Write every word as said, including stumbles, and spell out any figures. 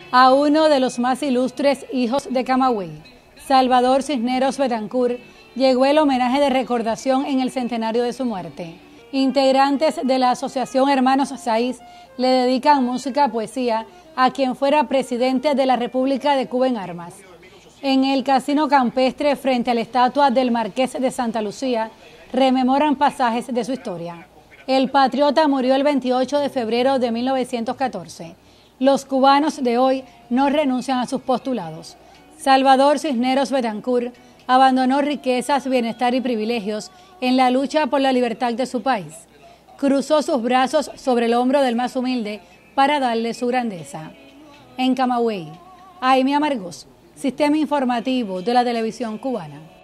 a uno de los más ilustres hijos de Camagüey, Salvador Cisneros Betancur, llegó el homenaje de recordación en el centenario de su muerte. Integrantes de la Asociación Hermanos Saiz le dedican música, poesía a quien fuera presidente de la República de Cuba en armas. En el Casino Campestre, frente a la estatua del Marqués de Santa Lucía, rememoran pasajes de su historia. El patriota murió el veintiocho de febrero de mil novecientos catorce. Los cubanos de hoy no renuncian a sus postulados. Salvador Cisneros Betancur abandonó riquezas, bienestar y privilegios en la lucha por la libertad de su país. Cruzó sus brazos sobre el hombro del más humilde para darle su grandeza. En Camagüey, Aimee Amargós, Sistema Informativo de la Televisión Cubana.